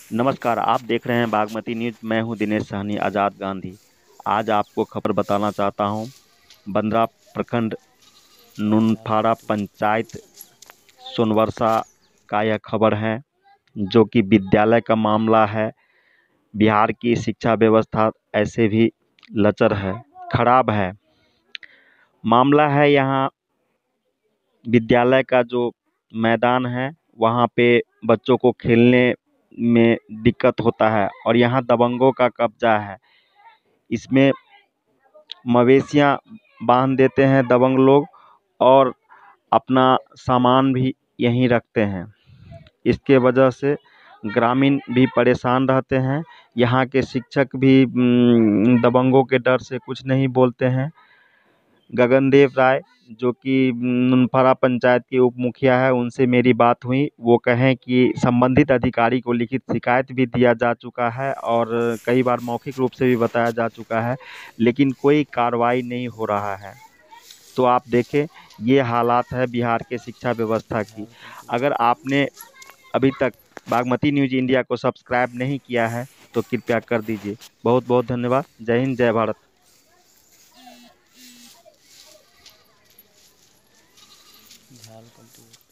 नमस्कार, आप देख रहे हैं बागमती न्यूज। मैं हूं दिनेश सहनी आज़ाद गांधी। आज आपको खबर बताना चाहता हूं। बंदरा प्रखंड नुनफारा पंचायत सोनवर्षा का यह खबर है, जो कि विद्यालय का मामला है। बिहार की शिक्षा व्यवस्था ऐसे भी लचर है, खराब है। मामला है यहाँ विद्यालय का जो मैदान है, वहाँ पे बच्चों को खेलने में दिक्कत होता है और यहाँ दबंगों का कब्जा है। इसमें मवेशियाँ बांध देते हैं दबंग लोग और अपना सामान भी यहीं रखते हैं। इसके वजह से ग्रामीण भी परेशान रहते हैं। यहाँ के शिक्षक भी दबंगों के डर से कुछ नहीं बोलते हैं। गगनदेव राय, जो कि नुनफरा पंचायत के उप मुखिया है, उनसे मेरी बात हुई। वो कहें कि संबंधित अधिकारी को लिखित शिकायत भी दिया जा चुका है और कई बार मौखिक रूप से भी बताया जा चुका है, लेकिन कोई कार्रवाई नहीं हो रहा है। तो आप देखें, ये हालात है बिहार के शिक्षा व्यवस्था की। अगर आपने अभी तक बागमती न्यूज इंडिया को सब्सक्राइब नहीं किया है तो कृपया कर दीजिए। बहुत बहुत धन्यवाद। जय हिंद, जय भारत। झाल कंट्री